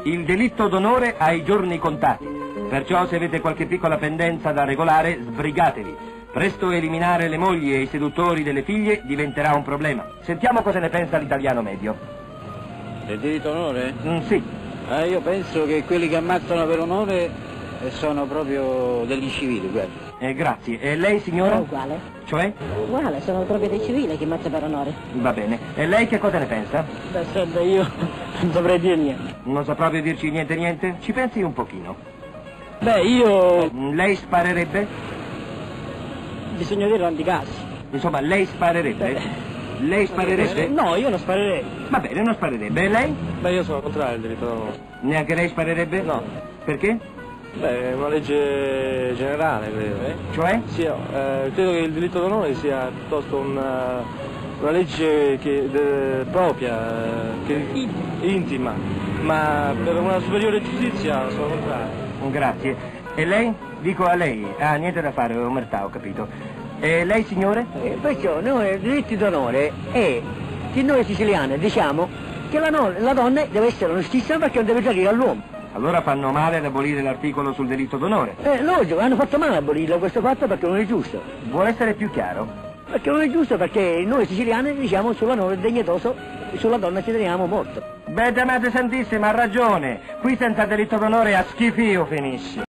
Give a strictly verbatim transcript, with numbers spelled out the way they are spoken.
Il delitto d'onore ha i giorni contati. Perciò se avete qualche piccola pendenza da regolare, sbrigatevi. Presto eliminare le mogli e i seduttori delle figlie diventerà un problema. Sentiamo cosa ne pensa l'italiano medio. Del diritto d'onore? Mm, sì. Eh, io penso che quelli che ammazzano per onore sono proprio degli civili, guarda. Eh, grazie. E lei, signora? È uguale. Cioè? Uguale, sono proprio dei civili che ammazza per onore. Va bene. E lei che cosa ne pensa? Beh, senta, io non dovrei dire niente. Non sa proprio dirci niente niente? Ci pensi un pochino. Beh, io... Mm, Lei sparerebbe? bisogna dire anticasi. Insomma, lei sparerebbe? Beh. Lei sparerebbe? No, io non sparerei. Va bene, non sparerebbe. E lei? Beh, io sono contrario al diritto d'onore. Neanche lei sparerebbe? No. Perché? Beh, è una legge generale, credo. Eh? Cioè? Sì, eh, credo che il diritto d'onore sia piuttosto una, una legge che, de, propria, eh, che, intima, ma per una superiore giustizia sono contrario. Grazie. E lei? Dico a lei. Ah, niente da fare, omertà, ho capito. E lei, signore? Eh, perciò noi il diritto d'onore è che noi siciliani diciamo che la, no, la donna deve essere onestissima perché non deve tradire all'uomo. Allora fanno male ad abolire l'articolo sul delitto d'onore. Eh, logico, hanno fatto male a abolirlo questo fatto perché non è giusto. Vuole essere più chiaro? Perché non è giusto perché noi siciliani diciamo sull'onore degnetoso e sulla donna ci teniamo molto. Beh, Madre Santissima, ha ragione. Qui senza delitto d'onore a schifio finisce.